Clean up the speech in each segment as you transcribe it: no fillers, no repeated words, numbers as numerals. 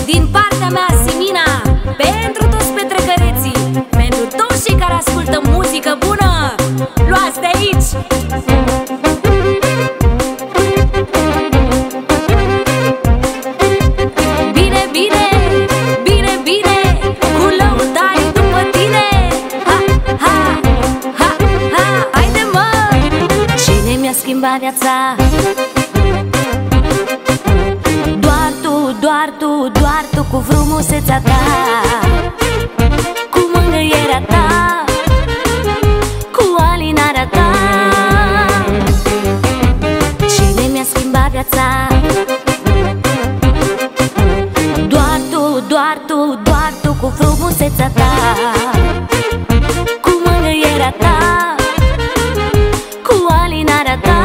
din partea mea, Simina, pentru toți petrecăreții, pentru toți cei care ascultă muzică bună, luați de aici! Bine, bine, bine, bine, cu lăutari după tine. Ha, ha, ha, ha, haide mă! Cine mi-a schimbat viața? Doar tu cu frumusețea ta, cu mângâierea ta, cu alinarea ta. Cine mi-a schimbat viața? Doar tu cu frumusețea ta, cu mângâierea ta, cu alinarea ta.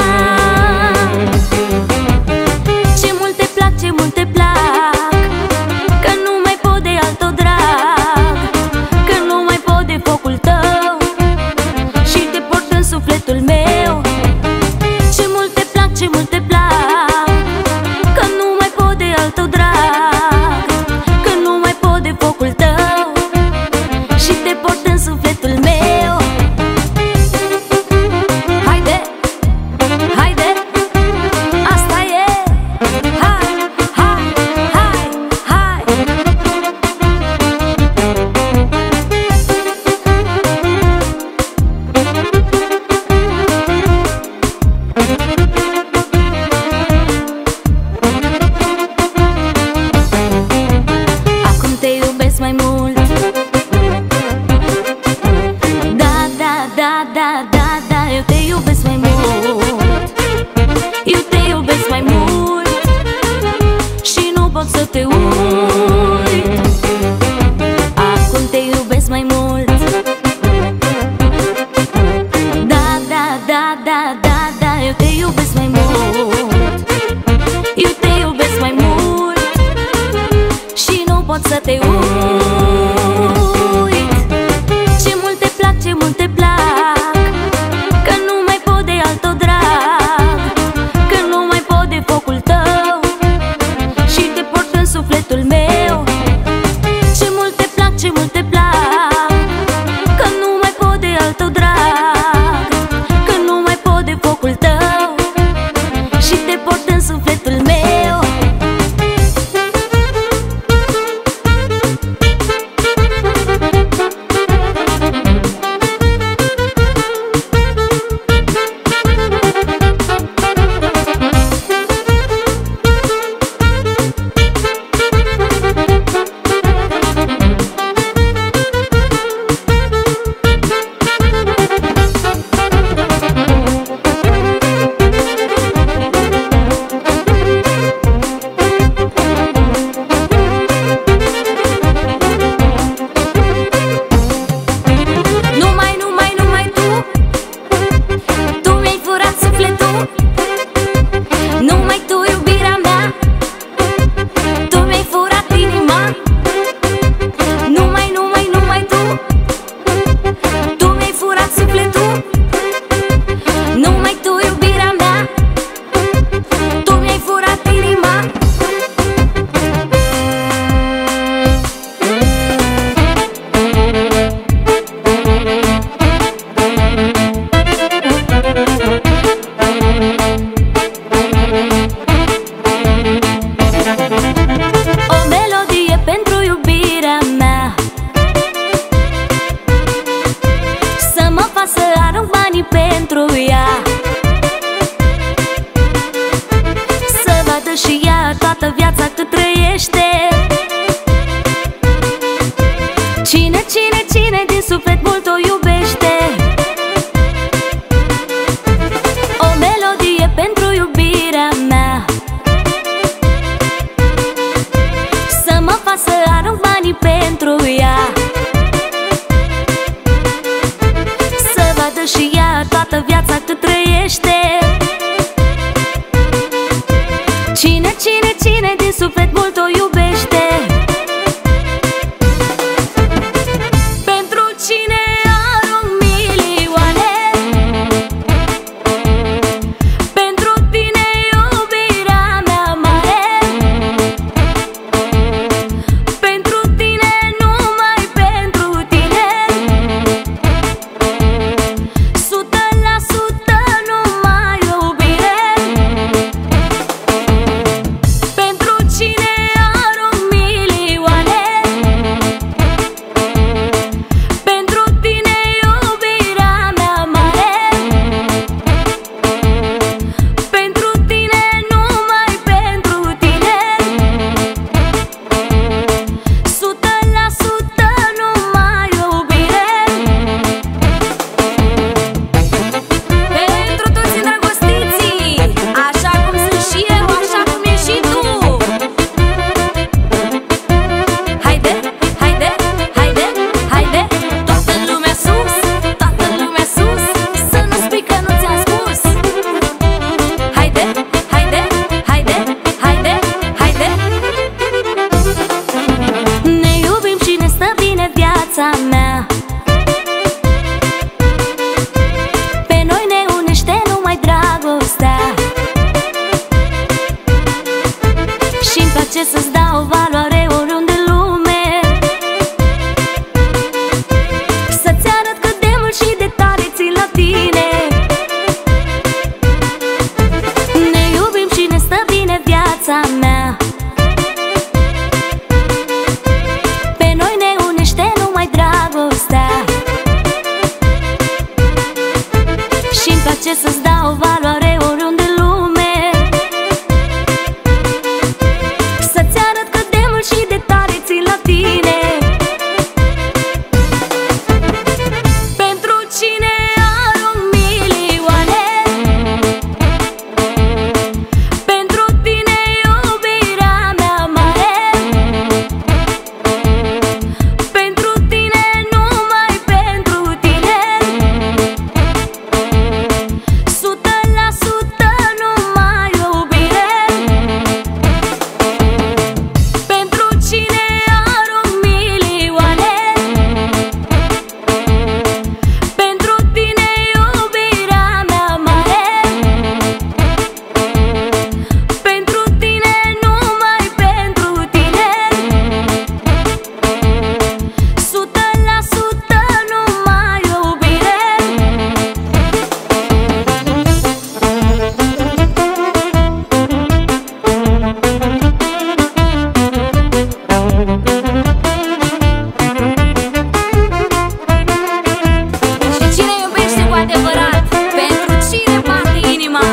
Ce mult te plac, ce mult te plac, că nu mai pot de altă drag, că nu mai pot de focul tău și te port în sufletul meu. Ce mult te plac, ce mult te plac, că nu mai pot de altă drag, că nu mai pot de focul tău și te port în sufletul meu. Haide, haide, asta e. Hai, hai, hai, hai. Acum te iubesc mai mult. Da, eu te iubesc mai mult. Eu te iubesc mai mult și nu pot să te uit. Acum te iubesc mai mult. Da, eu te iubesc mai mult. Eu te iubesc mai mult și nu pot să te uit. Ce mult te plac, ce mult te plac, că nu mai pot de altă drag, că nu mai pot de focul tău și te port în sufletul meu. Ce mult te plac, ce mult te plac, că nu mai pot de altă drag, că nu mai pot de focul tău și te port în sufletul meu. Și ea toată viața cât trăiește. Cine din suflet mult o iubește. O melodie pentru iubirea mea, să mă fac să arunc banii pentru ea, să vadă și ea toată viața cât trăiește. Cine din suflet mult o iubește. Pentru cine arunc milioane, pentru tine iubirea mea mare. place să-ți dau valoare oriunde în lume, să-ți arăt cât de mult și de tare țin la tine. Ne iubim și ne stă bine viața mea, pe noi ne unește numai dragostea. Și-mi place să-ți dau valoare oriunde în lume, să-ți arăt cât de mult și de tare țin la tine. Pentru cine are 1.000.000.000, pentru tine iubirea mea mare, pentru tine, numai pentru tine, 100% numai iubire. Pentru cine are 1.000.000.000, pentru tine iubirea mea mare, pentru tine, numai pentru tine, 100% numai iubire. Și cine iubește cu adevărat, pentru cine bate inima.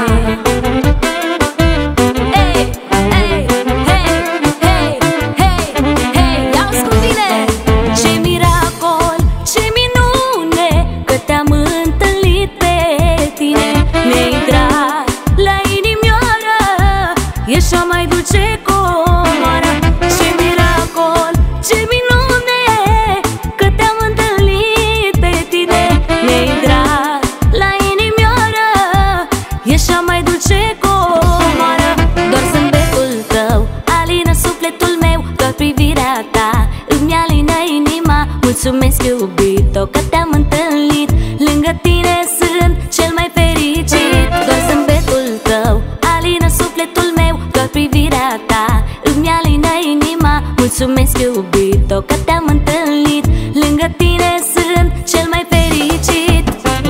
Hei, hei, hei, hei, hei, hei, ia-o cu tine. Ce miracol, ce minune, că te-am întâlnit pe tine. Mi-ai intrat la inimioară, ești cea mai dulce comoară. Ce miracol, ce minune, că te-am întâlnit pe tine. Mi-ai intrat la inimioară, ești cea mai dulce comoară. Doar zâmbetul tău alină sufletul meu, doar privirea ta îmi alină inima. Mulțumesc, iubito, că te-am întâlnit, lângă tine sunt cel mai fericit. Doar zâmbetul tău alină sufletul meu, doar privirea ta îmi alină inima. Mulțumesc, iubito, că te-am întâlnit, lângă tine sunt cel mai fericit.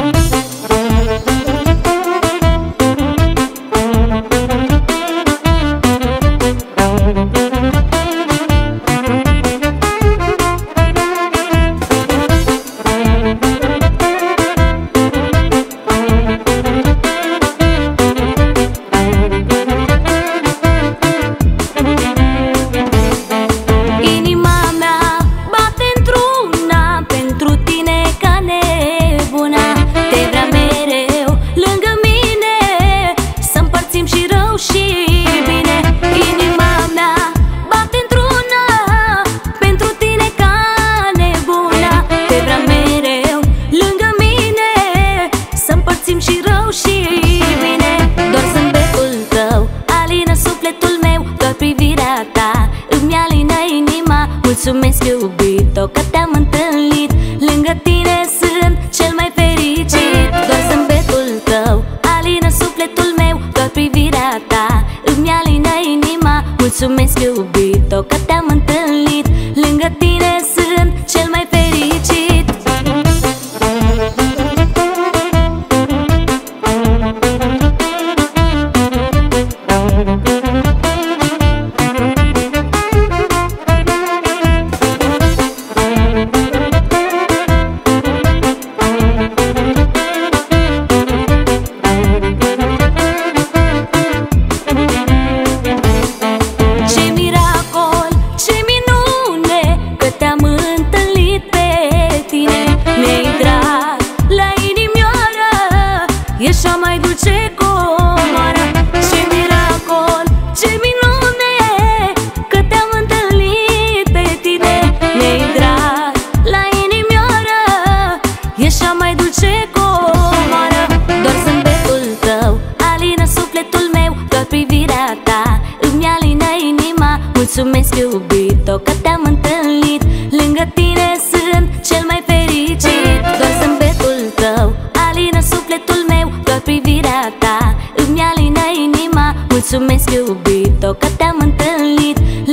Inima mea bate într-una pentru tine ca nebuna. Te vrea mereu lângă mine, să împărțim și rău și bine. Inima mea bate într-una pentru tine ca nebuna. Te vrea mereu lângă mine, să împărțim și rău și bine. Doar zâmbetul tău alină sufletul meu, doar privirea ta îmi alină inima. Mulțumesc, iubito, că te-am întâlnit, lângă tine sunt cel mai fericit. Doar zâmbetul tău alină sufletul meu, doar privirea ta îmi alină inima. Mulțumesc, iubito, că te-am întâlnit, lângă tine sunt cel mai fericit. Ce miracol, ce minune, că te-am întâlnit pe tine. Mi-ai intrat la inimioară, ești cea mai dulce comoară. Ce miracol, ce minune, că te-am întâlnit pe tine. Mi-ai intrat la inimioară, ești cea mai dulce comoară. Doar zâmbetul tău alină sufletul meu, doar privirea ta îmi alină inima. Mulțumesc, iubito, că te-am întâlnit, lângă tine sunt cel mai fericit. Doar zâmbetul tău alină sufletul meu, doar privirea ta îmi alină inima. Mulțumesc, iubito, că te-am întâlnit,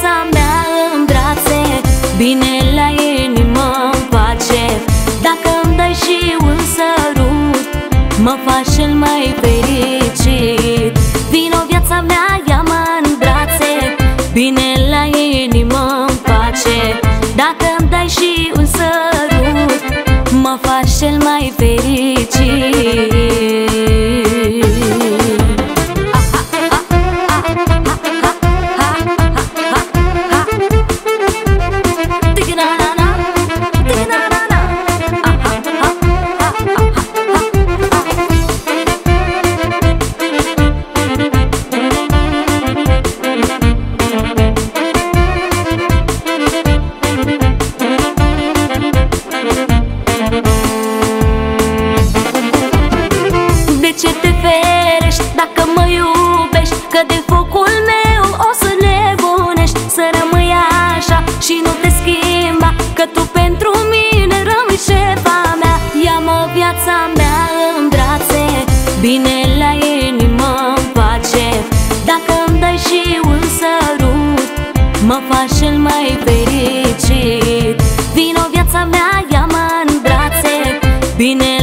viața mea în brațe, bine la inimă-mi face. Dacă îmi dai și un sărut, mă faci cel mai fericit. Vino viața mea, ia-mă în brațe, bine la inimă-mi face. Dacă îmi dai și un sărut, mă faci cel mai fericit. De ce te ferești dacă mă iubești? Că de focul meu o să nebunești. Să rămâi așa și nu te schimba, că tu pentru mine rămâi șefa mea. Ia-mă viața mea în brațe, bine la inimă-mi face. Dacă îmi dai și un sărut, mă faci cel mai fericit. Vino viața mea, ia-mă în brațe, bine